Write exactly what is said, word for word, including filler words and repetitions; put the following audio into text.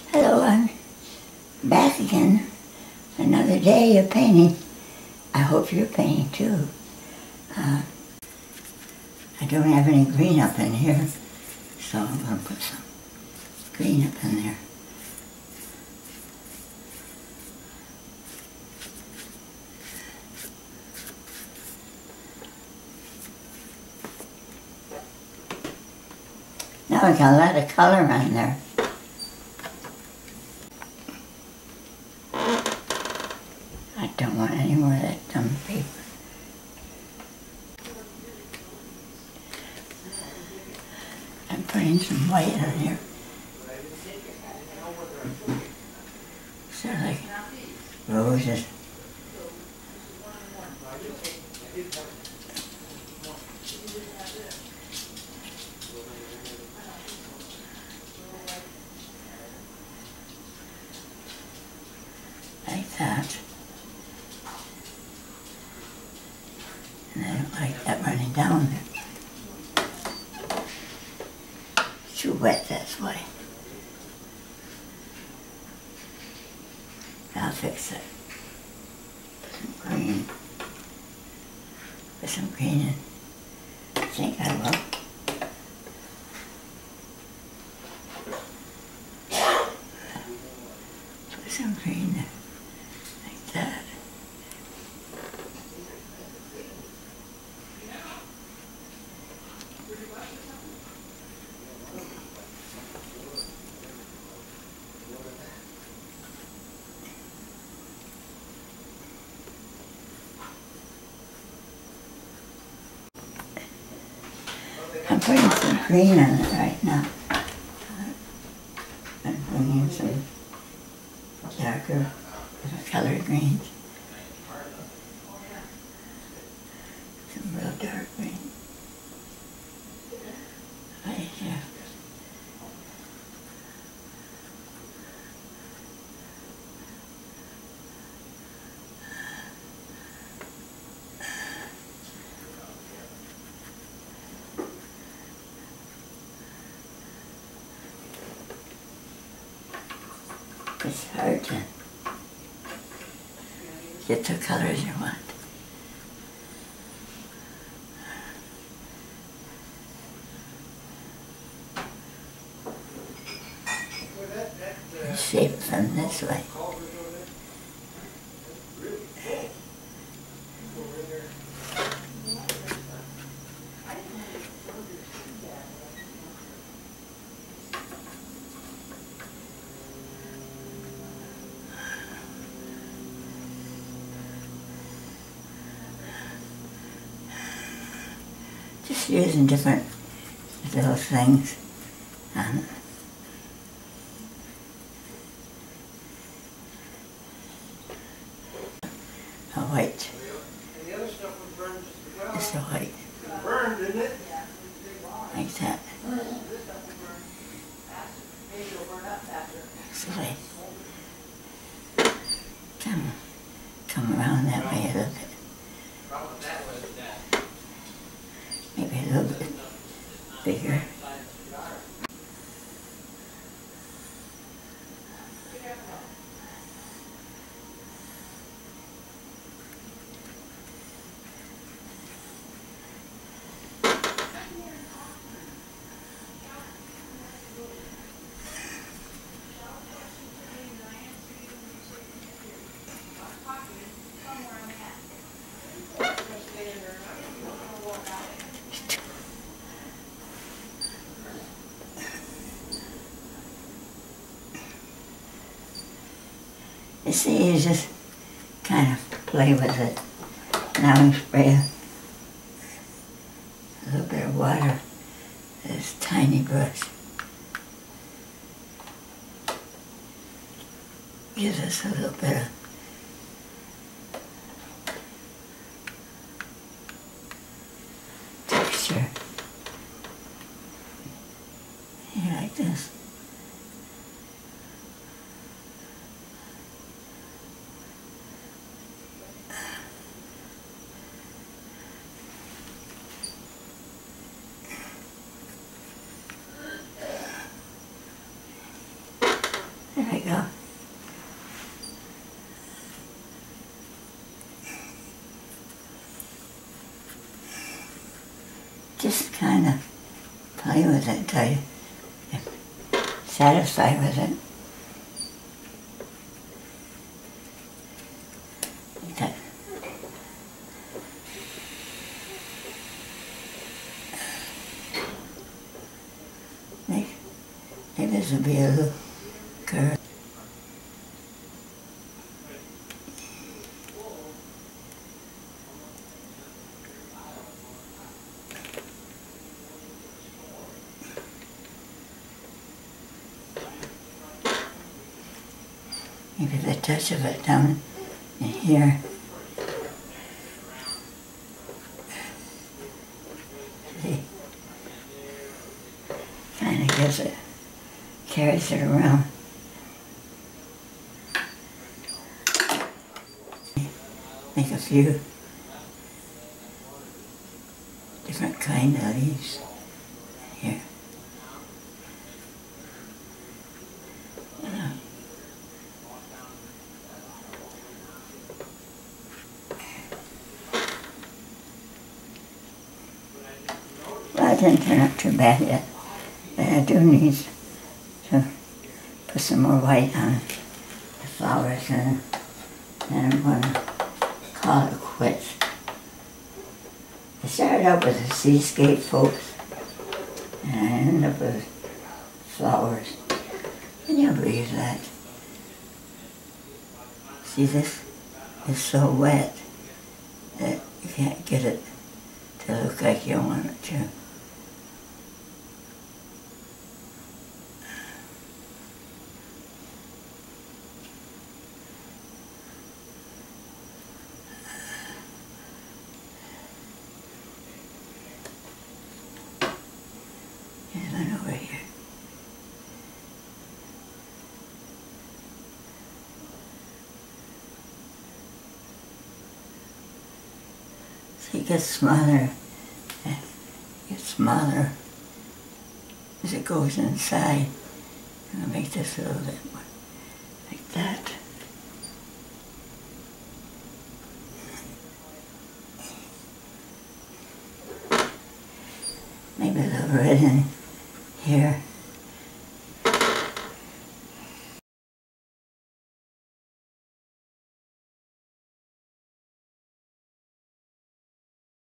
Hello, I'm back again. Another day of painting. I hope you're painting too. Uh, I don't have any green up in here, so I'm going to put some green up in there. Now I got a lot of color on there. I don't want any more of that dumb paper. I'm putting some white on here. Sort of like roses. Like that. And I don't like that running down there. It's too wet, that's why. I'll fix it. Put some green. Put some green in. I think I will. Put some green there. Like that. I'm putting some green on it right now. I'm bringing some darker, colored greens. Some real dark green. Right here. It's hard to get the colors you want. And shape them this way. Just using different little things on it. A white. Just a white. Like that. So I come, come around that way a little bit. Maybe a little bit bigger. You see, you just kind of play with it. Now we spray a, a little bit of water with this tiny brush. Gives us a little bit of texture. Here, like this. just kind of play with it until you're satisfied with it. Like that. Maybe, maybe this will be a little curve. Maybe the touch of it down in here. See? Kind of gives it, carries it around. Make a few different kind of leaves here. Well, it didn't turn out too bad yet, but I do need to put some more white on the flowers, and then I'm going to call it quits. I started out with a seascape, folks, and I ended up with flowers. Can you believe that? See, this is so wet that you can't get it to look like you want it to. Here's one over here. So it gets smaller, it gets smaller as it goes inside. I'm gonna make this a little bit more like that. Maybe a little red in here.